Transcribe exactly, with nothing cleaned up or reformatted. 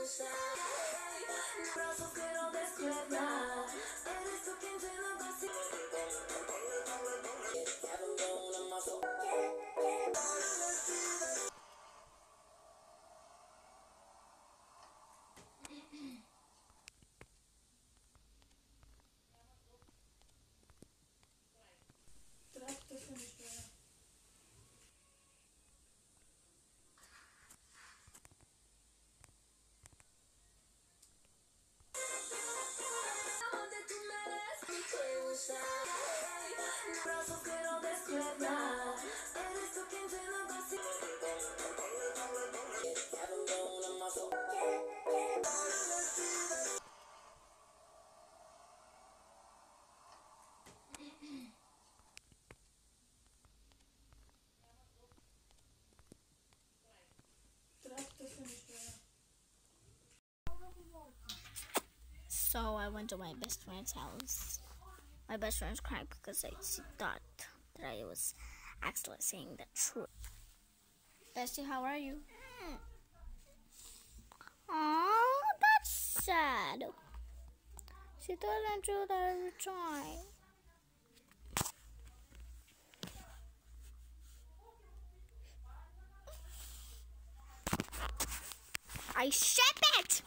So I went to my best friend's house. My best friend cried because I thought that I was actually saying the truth. Bestie, how are you? Oh, that's sad. She doesn't do that every time. I ship it!